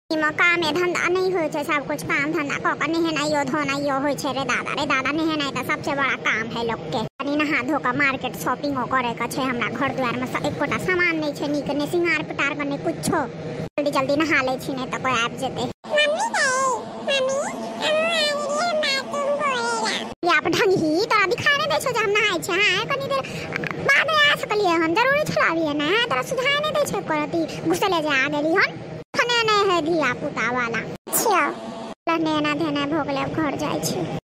काम धंधा नहीं हो सब कुछ काम धंधा क नहेनाइयो धोनाइयो हो रे दादा नहेनाइ त सबसे बड़ा काम है लोग के। नहा धो कर मार्केट शॉपिंग करे के छे। हमरा घर द्वार में एकोटा सामान नहीं छे नीक ने सिंगार पटार करने कुछो। जल्दी जल्दी नहा ले छी ने त कोई आब जेते। आप ढंगी तोरा दिखाई नहीं दे छो जे हम नहाई छे। हां कनी देर बाद आ सकलिए हम जरूरी छलाबिए ना तोरा सुझाई नहीं दे छे करती घुसले जे आ गेली हन खने नहीं है धिया पुता वाला। अच्छा नहेना धोना भोगले घर जाय छे।